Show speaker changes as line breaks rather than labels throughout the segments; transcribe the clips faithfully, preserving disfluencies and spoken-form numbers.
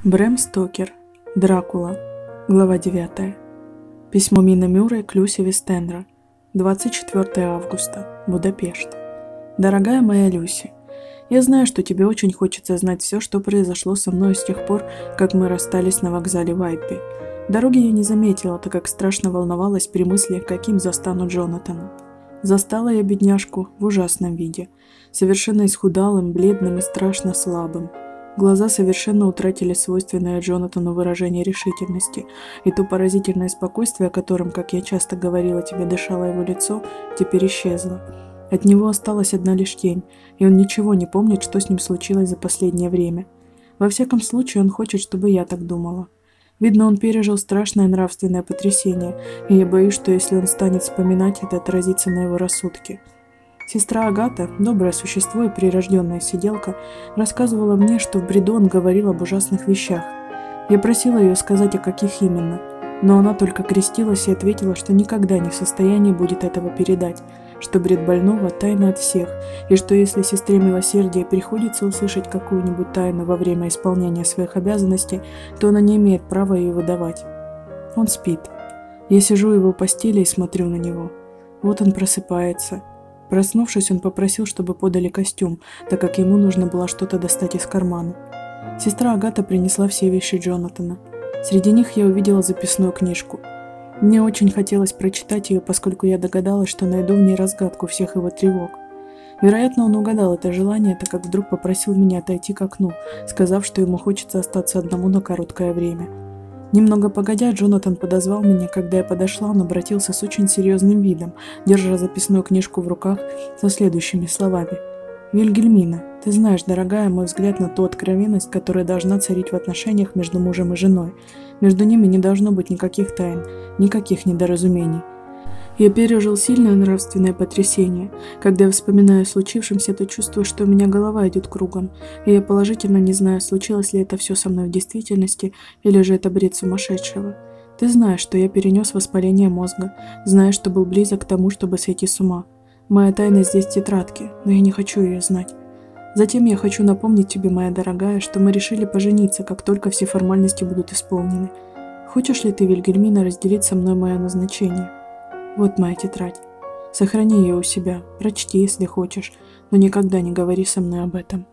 Брэм Стокер. Дракула. Глава девятая. Письмо Мины Мюррей к Люси Вестенра. двадцать четвёртого августа. Будапешт. Дорогая моя Люси, я знаю, что тебе очень хочется знать все, что произошло со мной с тех пор, как мы расстались на вокзале Уайтби. Дороги я не заметила, так как страшно волновалась при мысли, каким застану Джонатана. Застала я бедняжку в ужасном виде, совершенно исхудалым, бледным и страшно слабым. Глаза совершенно утратили свойственное Джонатану выражение решительности, и то поразительное спокойствие, которым, как я часто говорила тебе, дышало его лицо, теперь исчезло. От него осталась одна лишь тень, и он ничего не помнит, что с ним случилось за последнее время. Во всяком случае, он хочет, чтобы я так думала. Видно, он пережил страшное нравственное потрясение, и я боюсь, что если он станет вспоминать, это отразится на его рассудке. Сестра Агата, доброе существо и прирожденная сиделка, рассказывала мне, что в бреду он говорил об ужасных вещах. Я просила ее сказать, о каких именно, но она только крестилась и ответила, что никогда не в состоянии будет этого передать, что бред больного – тайна от всех, и что если сестре милосердия приходится услышать какую-нибудь тайну во время исполнения своих обязанностей, то она не имеет права ее выдавать. Он спит. Я сижу в его постели и смотрю на него. Вот он просыпается. Проснувшись, он попросил, чтобы подали костюм, так как ему нужно было что-то достать из кармана. Сестра Агата принесла все вещи Джонатана. Среди них я увидела записную книжку. Мне очень хотелось прочитать ее, поскольку я догадалась, что найду в ней разгадку всех его тревог. Вероятно, он угадал это желание, так как вдруг попросил меня отойти к окну, сказав, что ему хочется остаться одному на короткое время. Немного погодя, Джонатан подозвал меня. Когда я подошла, он обратился с очень серьезным видом, держа записную книжку в руках, со следующими словами. «Вильгельмина, ты знаешь, дорогая, мой взгляд на ту откровенность, которая должна царить в отношениях между мужем и женой. Между ними не должно быть никаких тайн, никаких недоразумений. Я пережил сильное нравственное потрясение. Когда я вспоминаю о случившемся, то чувствую, что у меня голова идет кругом, и я положительно не знаю, случилось ли это все со мной в действительности, или же это бред сумасшедшего. Ты знаешь, что я перенес воспаление мозга, знаешь, что был близок к тому, чтобы сойти с ума. Моя тайна здесь в тетрадке, но я не хочу ее знать. Затем я хочу напомнить тебе, моя дорогая, что мы решили пожениться, как только все формальности будут исполнены. Хочешь ли ты, Вильгельмина, разделить со мной мое назначение? Вот моя тетрадь. Сохрани ее у себя, прочти, если хочешь, но никогда не говори со мной об этом».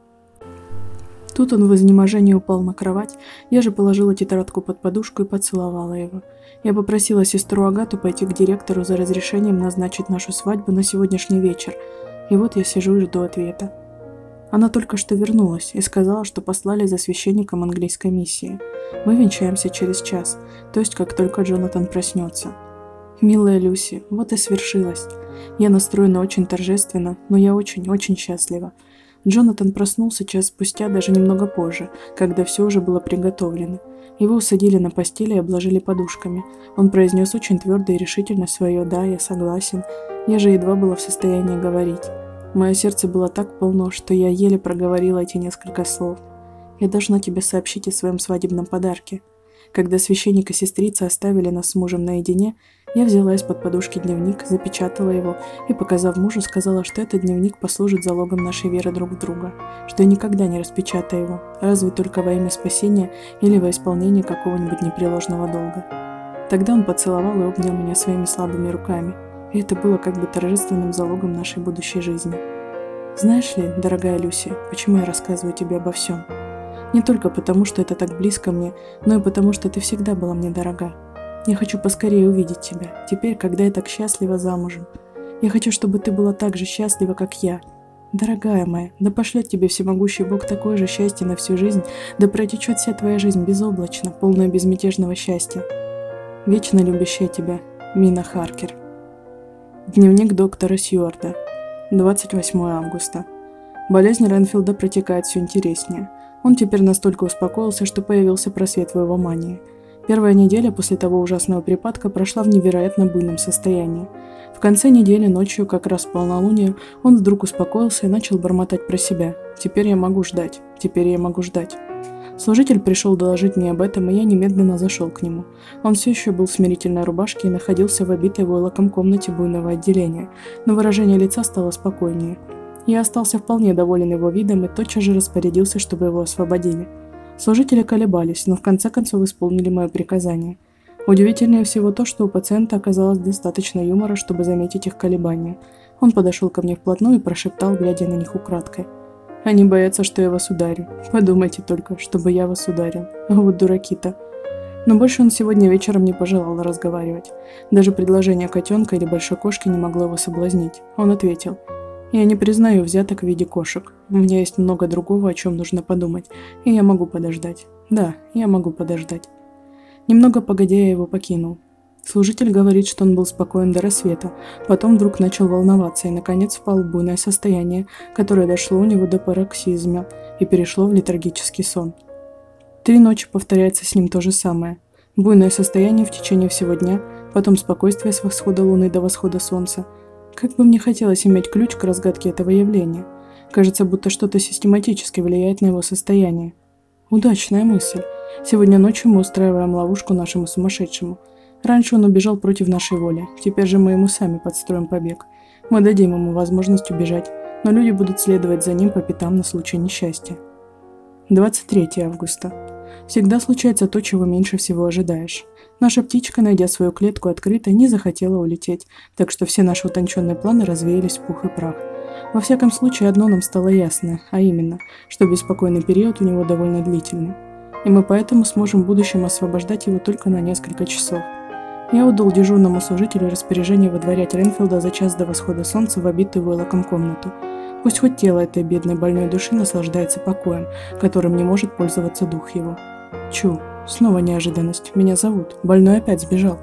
Тут он в изнеможении упал на кровать, я же положила тетрадку под подушку и поцеловала его. Я попросила сестру Агату пойти к директору за разрешением назначить нашу свадьбу на сегодняшний вечер, и вот я сижу и жду ответа. Она только что вернулась и сказала, что послали за священником английской миссии. Мы венчаемся через час, то есть как только Джонатан проснется. Милая Люси, вот и свершилось. Я настроена очень торжественно, но я очень-очень счастлива. Джонатан проснулся час спустя, даже немного позже, когда все уже было приготовлено. Его усадили на постели и обложили подушками. Он произнес очень твердо и решительно свое «да, я согласен». Я же едва была в состоянии говорить. Мое сердце было так полно, что я еле проговорила эти несколько слов. «Я должна тебе сообщить о своем свадебном подарке». Когда священник и сестрица оставили нас с мужем наедине, я взяла из-под подушки дневник, запечатала его и, показав мужу, сказала, что этот дневник послужит залогом нашей веры друг в друга, что я никогда не распечатаю его, разве только во имя спасения или во исполнение какого-нибудь непреложного долга. Тогда он поцеловал и обнял меня своими слабыми руками, и это было как бы торжественным залогом нашей будущей жизни. Знаешь ли, дорогая Люси, почему я рассказываю тебе обо всем? Не только потому, что это так близко мне, но и потому, что ты всегда была мне дорога. Я хочу поскорее увидеть тебя, теперь, когда я так счастлива замужем. Я хочу, чтобы ты была так же счастлива, как я. Дорогая моя, да пошлет тебе всемогущий Бог такое же счастье на всю жизнь, да протечет вся твоя жизнь безоблачно, полная безмятежного счастья. Вечно любящая тебя, Мина Харкер. Дневник доктора Сьюарда. двадцать восьмого августа. Болезнь Ренфилда протекает все интереснее. Он теперь настолько успокоился, что появился просвет в его мании. Первая неделя после того ужасного припадка прошла в невероятно буйном состоянии. В конце недели ночью, как раз в полнолуние, он вдруг успокоился и начал бормотать про себя. «Теперь я могу ждать. Теперь я могу ждать». Служитель пришел доложить мне об этом, и я немедленно зашел к нему. Он все еще был в смирительной рубашке и находился в обитой войлоком комнате буйного отделения, но выражение лица стало спокойнее. Я остался вполне доволен его видом и тотчас же распорядился, чтобы его освободили. Служители колебались, но в конце концов исполнили мое приказание. Удивительнее всего то, что у пациента оказалось достаточно юмора, чтобы заметить их колебания. Он подошел ко мне вплотную и прошептал, глядя на них украдкой: «Они боятся, что я вас ударю. Подумайте только, чтобы я вас ударил. Вот дураки-то». Но больше он сегодня вечером не пожелал разговаривать. Даже предложение котенка или большой кошки не могло его соблазнить. Он ответил: «Я не признаю взяток в виде кошек. У меня есть много другого, о чем нужно подумать, и я могу подождать. Да, я могу подождать». Немного погодя, я его покинул. Служитель говорит, что он был спокоен до рассвета, потом вдруг начал волноваться и, наконец, впал в буйное состояние, которое дошло у него до пароксизма и перешло в летаргический сон. Три ночи повторяется с ним то же самое. Буйное состояние в течение всего дня, потом спокойствие с восхода луны до восхода солнца. Как бы мне хотелось иметь ключ к разгадке этого явления. Кажется, будто что-то систематически влияет на его состояние. Удачная мысль. Сегодня ночью мы устраиваем ловушку нашему сумасшедшему. Раньше он убежал против нашей воли, теперь же мы ему сами подстроим побег. Мы дадим ему возможность убежать, но люди будут следовать за ним по пятам на случай несчастья. двадцать третьего августа. Всегда случается то, чего меньше всего ожидаешь. Наша птичка, найдя свою клетку открытой, не захотела улететь, так что все наши утонченные планы развеялись в пух и прах. Во всяком случае, одно нам стало ясно, а именно, что беспокойный период у него довольно длительный. И мы поэтому сможем в будущем освобождать его только на несколько часов. Я отдал дежурному служителю распоряжение выдворять Ренфилда за час до восхода солнца в обитую войлоком комнату. Пусть хоть тело этой бедной больной души наслаждается покоем, которым не может пользоваться дух его. Чу, снова неожиданность. Меня зовут. Больной опять сбежал.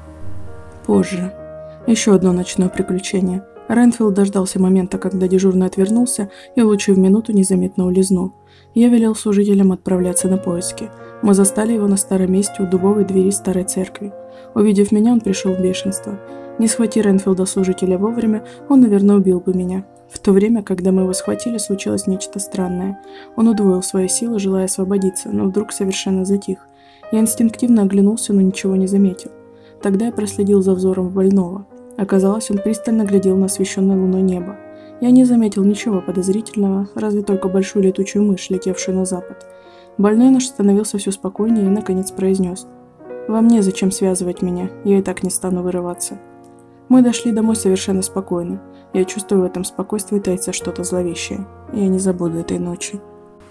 Позже. Еще одно ночное приключение. Ренфилд дождался момента, когда дежурный отвернулся, и, улучив минуту, незаметно улизнул. Я велел служителям отправляться на поиски. Мы застали его на старом месте у дубовой двери старой церкви. Увидев меня, он пришел в бешенство. Не схвати Ренфилда служителя вовремя, он, наверное, убил бы меня. В то время, когда мы его схватили, случилось нечто странное. Он удвоил свои силы, желая освободиться, но вдруг совершенно затих. Я инстинктивно оглянулся, но ничего не заметил. Тогда я проследил за взором больного. Оказалось, он пристально глядел на освещенное луной небо. Я не заметил ничего подозрительного, разве только большую летучую мышь, летевшую на запад. Больной наш становился все спокойнее и, наконец, произнес: «Вам незачем связывать меня, я и так не стану вырываться». Мы дошли домой совершенно спокойно. Я чувствую, в этом спокойствии таится что-то зловещее. Я не забуду этой ночи.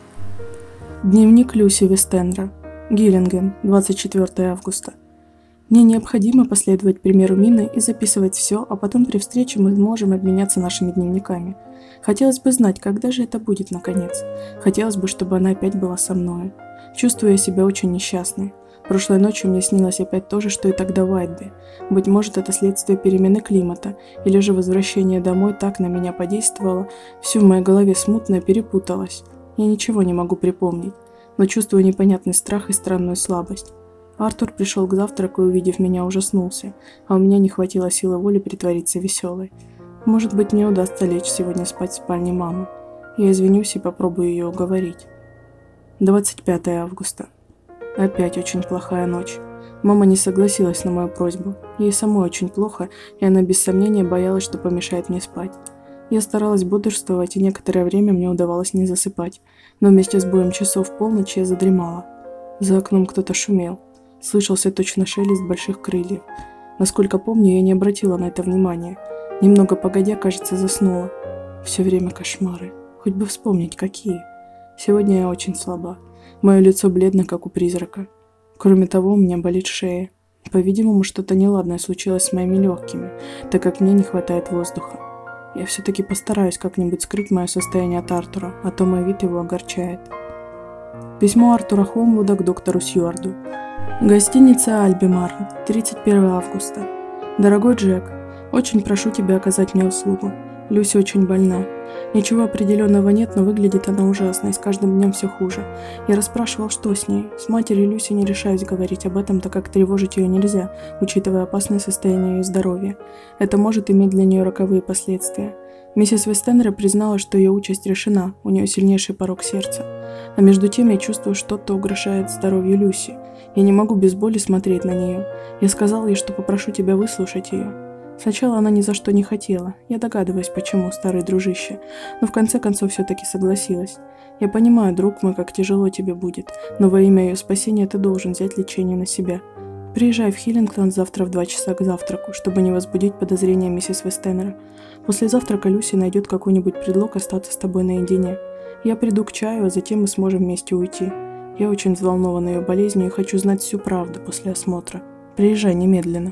Дневник Люси Вестендра. Гиллингем, двадцать четвёртого августа. Мне необходимо последовать примеру Мины и записывать все, а потом при встрече мы можем обменяться нашими дневниками. Хотелось бы знать, когда же это будет наконец. Хотелось бы, чтобы она опять была со мной. Чувствую я себя очень несчастной. Прошлой ночью мне снилось опять то же, что и тогда в Уайтби. Быть может, это следствие перемены климата, или же возвращение домой так на меня подействовало, все в моей голове смутно и перепуталось. Я ничего не могу припомнить, но чувствую непонятный страх и странную слабость. Артур пришел к завтраку и, увидев меня, ужаснулся, а у меня не хватило силы воли притвориться веселой. Может быть, мне удастся лечь сегодня спать в спальне мамы. Я извинюсь и попробую ее уговорить. двадцать пятого августа. Опять очень плохая ночь. Мама не согласилась на мою просьбу. Ей самой очень плохо, и она без сомнения боялась, что помешает мне спать. Я старалась бодрствовать, и некоторое время мне удавалось не засыпать, но вместе с боем часов в полночь я задремала. За окном кто-то шумел. Слышался точно шелест больших крыльев. Насколько помню, я не обратила на это внимания. Немного погодя, кажется, заснула. Все время кошмары. Хоть бы вспомнить, какие. Сегодня я очень слаба. Мое лицо бледно, как у призрака. Кроме того, у меня болит шея. По-видимому, что-то неладное случилось с моими легкими, так как мне не хватает воздуха. Я все-таки постараюсь как-нибудь скрыть мое состояние от Артура, а то мой вид его огорчает. Письмо Артура Холмвуда к доктору Сьюарду. Гостиница Альбимар, тридцать первого августа. Дорогой Джек, очень прошу тебя оказать мне услугу. Люси очень больна. Ничего определенного нет, но выглядит она ужасно, и с каждым днем все хуже. Я расспрашивал, что с ней. С матерью Люси не решаюсь говорить об этом, так как тревожить ее нельзя, учитывая опасное состояние ее здоровья. Это может иметь для нее роковые последствия. Миссис Вестендра признала, что ее участь решена, у нее сильнейший порок сердца. А между тем я чувствую, что-то угрожает здоровью Люси. Я не могу без боли смотреть на нее. Я сказал ей, что попрошу тебя выслушать ее. Сначала она ни за что не хотела. Я догадываюсь, почему, старый дружище. Но в конце концов все-таки согласилась. Я понимаю, друг мой, как тяжело тебе будет, но во имя ее спасения ты должен взять лечение на себя. Приезжай в Хиллингтон завтра в два часа к завтраку, чтобы не возбудить подозрения миссис Вестенера. После завтрака Люси найдет какой-нибудь предлог остаться с тобой наедине. Я приду к чаю, а затем мы сможем вместе уйти. Я очень взволнована ее болезнью и хочу знать всю правду после осмотра. Приезжай немедленно.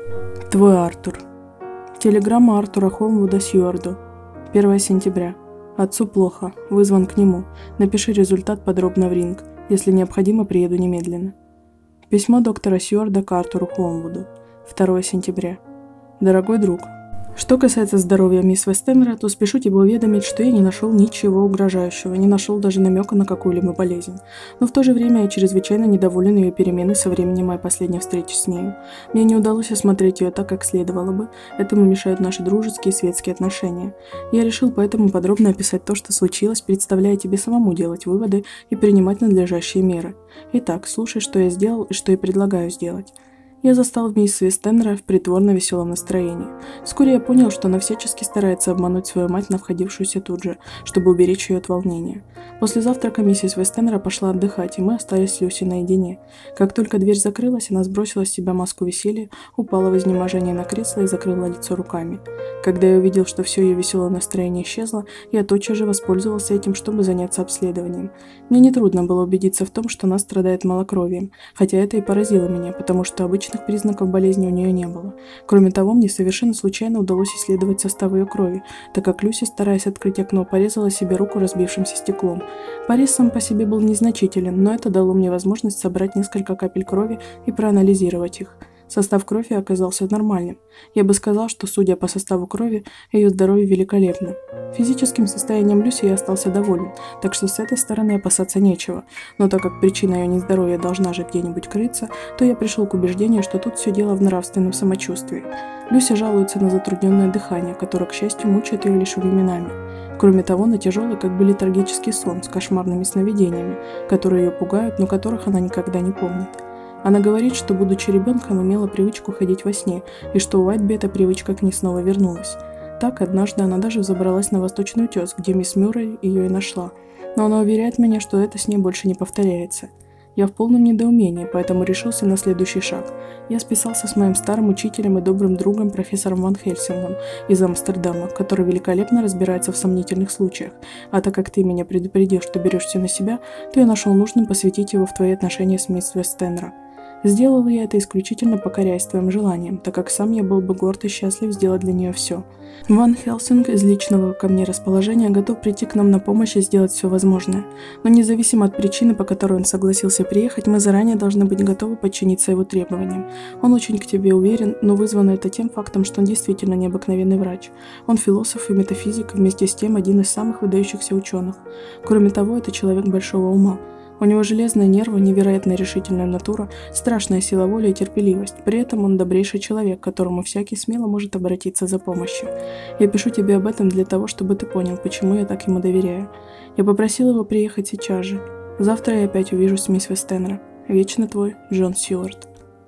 Твой Артур. Телеграмма Артура Холмвуда Сьюарду. первое сентября. Отцу плохо. Вызван к нему. Напиши результат подробно в Ринг. Если необходимо, приеду немедленно. Письмо доктора Сьюарда к Артуру Холмвуду. второе сентября. Дорогой друг, что касается здоровья мисс Вестенера, то спешу тебя уведомить, что я не нашел ничего угрожающего, не нашел даже намека на какую-либо болезнь. Но в то же время я чрезвычайно недоволен ее переменой со времени моей последней встречи с нею. Мне не удалось осмотреть ее так, как следовало бы. Этому мешают наши дружеские и светские отношения. Я решил поэтому подробно описать то, что случилось, представляя тебе самому делать выводы и принимать надлежащие меры. Итак, слушай, что я сделал и что я предлагаю сделать. Я застал мисс Вестенера в притворно веселом настроении. Вскоре я понял, что она всячески старается обмануть свою мать, находившуюся тут же, чтобы уберечь ее от волнения. После завтрака миссис Вестенера пошла отдыхать, и мы остались с Люси наедине. Как только дверь закрылась, она сбросила с себя маску веселья, упала в изнеможении на кресло и закрыла лицо руками. Когда я увидел, что все ее веселое настроение исчезло, я тотчас же воспользовался этим, чтобы заняться обследованием. Мне нетрудно было убедиться в том, что она страдает малокровием, хотя это и поразило меня, потому что обычно признаков болезни у нее не было. Кроме того, мне совершенно случайно удалось исследовать состав ее крови, так как Люси, стараясь открыть окно, порезала себе руку разбившимся стеклом. Порез сам по себе был незначителен, но это дало мне возможность собрать несколько капель крови и проанализировать их. Состав крови оказался нормальным. Я бы сказал, что, судя по составу крови, ее здоровье великолепно. Физическим состоянием Люси я остался доволен, так что с этой стороны опасаться нечего. Но так как причина ее нездоровья должна же где-нибудь крыться, то я пришел к убеждению, что тут все дело в нравственном самочувствии. Люси жалуется на затрудненное дыхание, которое, к счастью, мучает ее лишь временами. Кроме того, на тяжелый, как бы летаргический сон с кошмарными сновидениями, которые ее пугают, но которых она никогда не помнит. Она говорит, что, будучи ребенком, имела привычку ходить во сне, и что у Уайтби эта привычка к ней снова вернулась. Так, однажды она даже взобралась на Восточный утес, где мисс Мюррей ее и нашла. Но она уверяет меня, что это с ней больше не повторяется. Я в полном недоумении, поэтому решился на следующий шаг. Я списался с моим старым учителем и добрым другом профессором Ван Хельсингом из Амстердама, который великолепно разбирается в сомнительных случаях. А так как ты меня предупредил, что берешь все на себя, то я нашел нужным посвятить его в твои отношения с мисс Вестенера. Сделал я это исключительно покоряясь твоим желаниям, так как сам я был бы горд и счастлив сделать для нее все. Ван Хельсинг из личного ко мне расположения готов прийти к нам на помощь и сделать все возможное. Но независимо от причины, по которой он согласился приехать, мы заранее должны быть готовы подчиниться его требованиям. Он очень к тебе уверен, но вызвано это тем фактом, что он действительно необыкновенный врач. Он философ и метафизик, вместе с тем один из самых выдающихся ученых. Кроме того, это человек большого ума. У него железные нервы, невероятно решительная натура, страшная сила воли и терпеливость. При этом он добрейший человек, к которому всякий смело может обратиться за помощью. Я пишу тебе об этом для того, чтобы ты понял, почему я так ему доверяю. Я попросил его приехать сейчас же. Завтра я опять увижусь с мисс Вестенера. Вечно твой, Джон Сьюарт.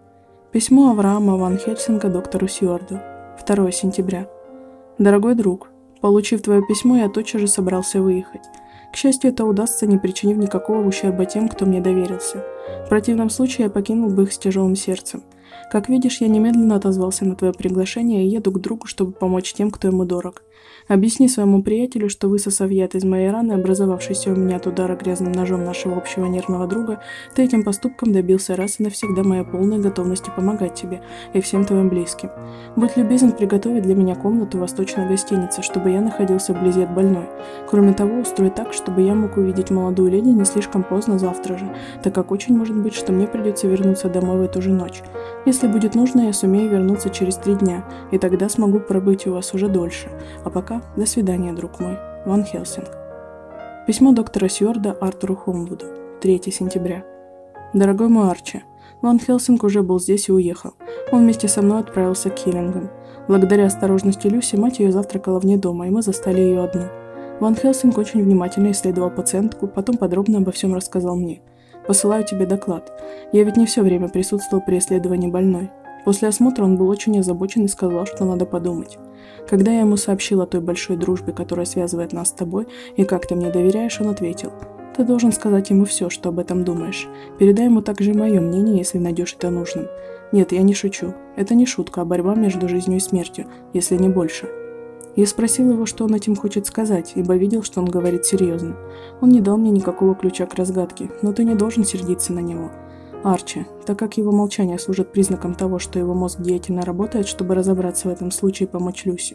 Письмо Авраама Ван Хельсинга доктору Сьюарду. второе сентября. Дорогой друг, получив твое письмо, я тотчас же собрался выехать. К счастью, это удастся, не причинив никакого ущерба тем, кто мне доверился. В противном случае я покинул бы их с тяжелым сердцем. Как видишь, я немедленно отозвался на твое приглашение и еду к другу, чтобы помочь тем, кто ему дорог. Объясни своему приятелю, что, высосав яд из моей раны, образовавшейся у меня от удара грязным ножом нашего общего нервного друга, ты этим поступком добился раз и навсегда моей полной готовности помогать тебе и всем твоим близким. Будь любезен приготовить для меня комнату в восточной гостинице, чтобы я находился вблизи от больной. Кроме того, устрой так, чтобы я мог увидеть молодую леди не слишком поздно завтра же, так как очень может быть, что мне придется вернуться домой в эту же ночь. Если будет нужно, я сумею вернуться через три дня, и тогда смогу пробыть у вас уже дольше. А пока до свидания, друг мой. Ван Хельсинг. Письмо доктора Сьюарда Артуру Холмвуду. третье сентября. Дорогой мой Арчи, Ван Хельсинг уже был здесь и уехал. Он вместе со мной отправился к Хиллингам. Благодаря осторожности Люси, мать ее завтракала вне дома, и мы застали ее одну. Ван Хельсинг очень внимательно исследовал пациентку, потом подробно обо всем рассказал мне. Посылаю тебе доклад. Я ведь не все время присутствовал при исследовании больной. После осмотра он был очень озабочен и сказал, что надо подумать. Когда я ему сообщил о той большой дружбе, которая связывает нас с тобой, и как ты мне доверяешь, он ответил: «Ты должен сказать ему все, что об этом думаешь. Передай ему также и мое мнение, если найдешь это нужным». Нет, я не шучу. Это не шутка, а борьба между жизнью и смертью, если не больше. Я спросил его, что он этим хочет сказать, ибо видел, что он говорит серьезно. Он не дал мне никакого ключа к разгадке, но ты не должен сердиться на него. Арчи, так как его молчание служит признаком того, что его мозг деятельно работает, чтобы разобраться в этом случае и помочь Люси.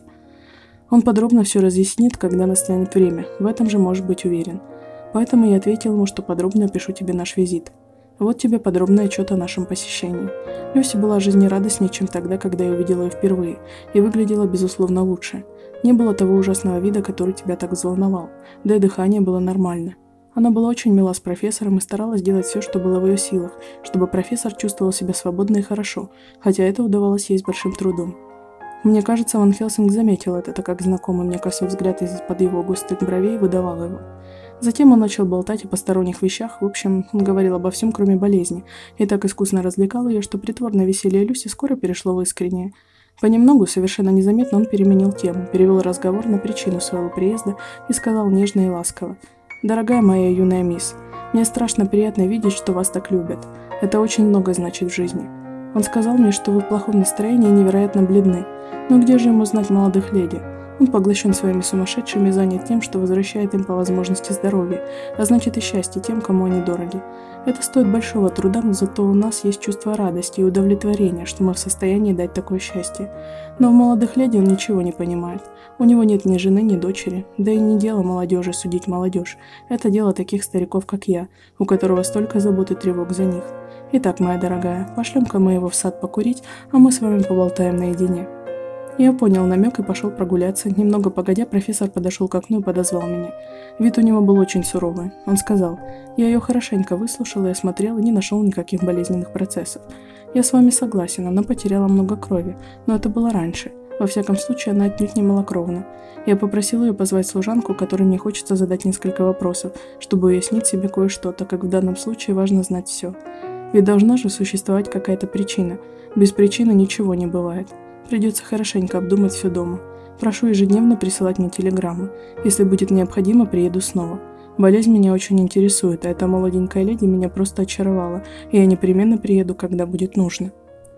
Он подробно все разъяснит, когда настанет время, в этом же можешь быть уверен. Поэтому я ответил ему, что подробно опишу тебе наш визит. Вот тебе подробный отчет о нашем посещении. Люси была жизнерадостнее, чем тогда, когда я увидела ее впервые, и выглядела, безусловно, лучше. Не было того ужасного вида, который тебя так взволновал, да и дыхание было нормально. Она была очень мила с профессором и старалась делать все, что было в ее силах, чтобы профессор чувствовал себя свободно и хорошо, хотя это удавалось ей с большим трудом. Мне кажется, Ван Хелсинг заметил это, так как знакомый мне косой взгляд из-под его густых бровей выдавал его. Затем он начал болтать о посторонних вещах, в общем, он говорил обо всем, кроме болезни, и так искусно развлекал ее, что притворное веселье Люси скоро перешло в искреннее. Понемногу, совершенно незаметно, он переменил тему, перевел разговор на причину своего приезда и сказал нежно и ласково: «Дорогая моя юная мисс, мне страшно приятно видеть, что вас так любят. Это очень много значит в жизни. Он сказал мне, что вы в плохом настроении и невероятно бледны. Но где же ему знать молодых леди? Он поглощен своими сумасшедшими и занят тем, что возвращает им по возможности здоровье, а значит и счастье тем, кому они дороги. Это стоит большого труда, но зато у нас есть чувство радости и удовлетворения, что мы в состоянии дать такое счастье. Но в молодых леди он ничего не понимает. У него нет ни жены, ни дочери. Да и не дело молодежи судить молодежь. Это дело таких стариков, как я, у которого столько забот и тревог за них. Итак, моя дорогая, пошлем-ка мы его в сад покурить, а мы с вами поболтаем наедине». Я понял намек и пошел прогуляться. Немного погодя, профессор подошел к окну и подозвал меня. Вид у него был очень суровый. Он сказал: «Я ее хорошенько выслушал и осмотрел, и не нашел никаких болезненных процессов. Я с вами согласен, она потеряла много крови, но это было раньше. Во всяком случае, она отнюдь не малокровна. Я попросил ее позвать служанку, которой мне хочется задать несколько вопросов, чтобы уяснить себе кое-что, так как в данном случае важно знать все. Ведь должна же существовать какая-то причина. Без причины ничего не бывает. Придется хорошенько обдумать все дома. Прошу ежедневно присылать мне телеграммы. Если будет необходимо, приеду снова. Болезнь меня очень интересует, а эта молоденькая леди меня просто очаровала, и я непременно приеду, когда будет нужно».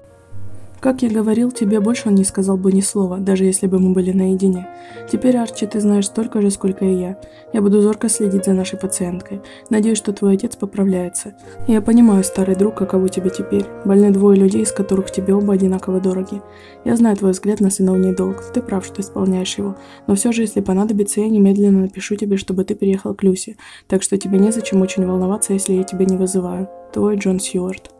Как я говорил, тебе больше он не сказал бы ни слова, даже если бы мы были наедине. Теперь, Арчи, ты знаешь столько же, сколько и я. Я буду зорко следить за нашей пациенткой. Надеюсь, что твой отец поправляется. Я понимаю, старый друг, каково тебе теперь. Больны двое людей, из которых тебе оба одинаково дороги. Я знаю твой взгляд на сыновний долг. Ты прав, что исполняешь его. Но все же, если понадобится, я немедленно напишу тебе, чтобы ты приехал к Люси. Так что тебе незачем очень волноваться, если я тебя не вызываю. Твой Джон Сьюарт.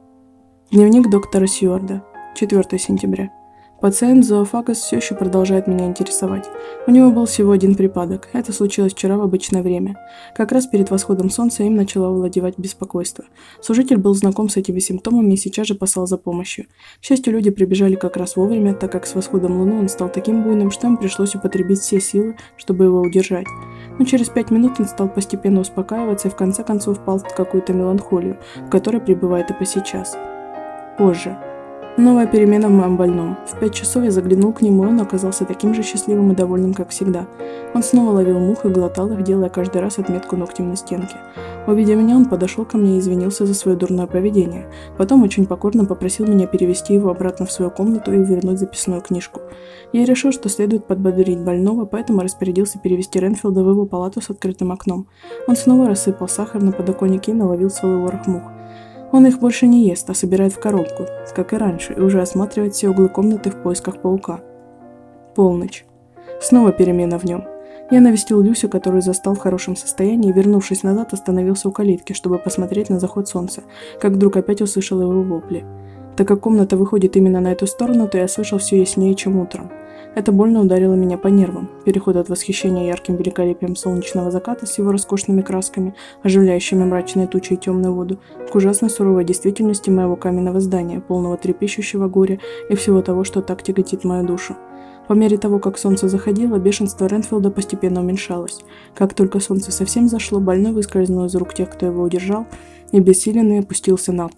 Дневник доктора Сьюарда. четвёртое сентября. Пациент зоофагос все еще продолжает меня интересовать. У него был всего один припадок. Это случилось вчера в обычное время. Как раз перед восходом солнца им начало овладевать беспокойство. Служитель был знаком с этими симптомами и сейчас же послал за помощью. К счастью, люди прибежали как раз вовремя, так как с восходом луны он стал таким буйным, что им пришлось употребить все силы, чтобы его удержать. Но через пять минут он стал постепенно успокаиваться и в конце концов впал в какую-то меланхолию, в которой пребывает и по сейчас. Позже. Новая перемена в моем больном. В пять часов я заглянул к нему, и он оказался таким же счастливым и довольным, как всегда. Он снова ловил мух и глотал их, делая каждый раз отметку ногтем на стенке. Увидя меня, он подошел ко мне и извинился за свое дурное поведение. Потом очень покорно попросил меня перевести его обратно в свою комнату и вернуть записную книжку. Я решил, что следует подбодрить больного, поэтому распорядился перевести Ренфилда в его палату с открытым окном. Он снова рассыпал сахар на подоконнике и наловил целый ворох мух. Он их больше не ест, а собирает в коробку, как и раньше, и уже осматривает все углы комнаты в поисках паука. Полночь. Снова перемена в нем. Я навестил Люсю, которую застал в хорошем состоянии, и, вернувшись назад, остановился у калитки, чтобы посмотреть на заход солнца, как вдруг опять услышал его вопли. Так как комната выходит именно на эту сторону, то я слышал все яснее, чем утром. Это больно ударило меня по нервам. Переход от восхищения ярким великолепием солнечного заката с его роскошными красками, оживляющими мрачные тучи и темную воду, к ужасно суровой действительности моего каменного здания, полного трепещущего горя и всего того, что так тяготит мою душу. По мере того, как солнце заходило, бешенство Ренфилда постепенно уменьшалось. Как только солнце совсем зашло, больной выскользнул из рук тех, кто его удержал, и бессиленный опустился на пол.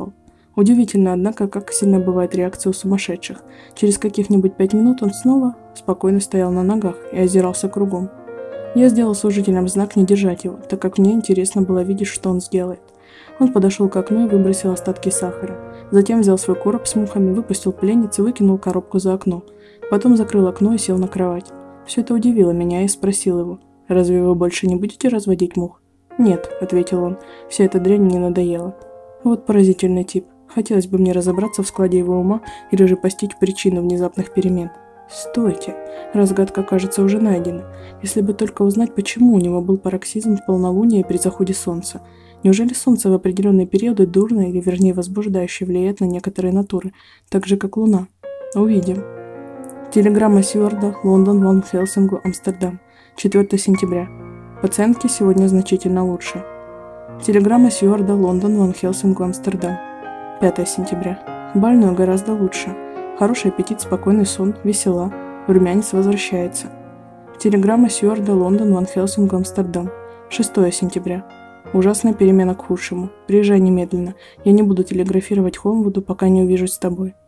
Удивительно, однако, как сильно бывает реакция у сумасшедших. Через каких-нибудь пять минут он снова спокойно стоял на ногах и озирался кругом. Я сделал служителям знак не держать его, так как мне интересно было видеть, что он сделает. Он подошел к окну и выбросил остатки сахара. Затем взял свой короб с мухами, выпустил пленниц и выкинул коробку за окно. Потом закрыл окно и сел на кровать. Все это удивило меня, и спросил его: «Разве вы больше не будете разводить мух?» «Нет», — ответил он, — «вся эта дрянь мне надоела». Вот поразительный тип. Хотелось бы мне разобраться в складе его ума или же постичь причину внезапных перемен. Стойте, разгадка, кажется, уже найдена. Если бы только узнать, почему у него был пароксизм в полнолуние при заходе солнца. Неужели солнце в определенные периоды дурно или, вернее, возбуждающе влияет на некоторые натуры, так же, как луна? Увидим. Телеграмма Сьюарда, Лондон, Ван Хельсингу, Амстердам. четвёртого сентября. Пациентке сегодня значительно лучше. Телеграмма Сьюарда, Лондон, Ван Хельсингу, Амстердам. пятого сентября. Больной гораздо лучше. Хороший аппетит, спокойный сон, весела. Румянец возвращается. Телеграмма Сьюарда, Лондон, Ван Хельсингу, Амстердам. шестого сентября. Ужасная перемена к худшему. Приезжай немедленно. Я не буду телеграфировать Холмвуду, пока не увижусь с тобой.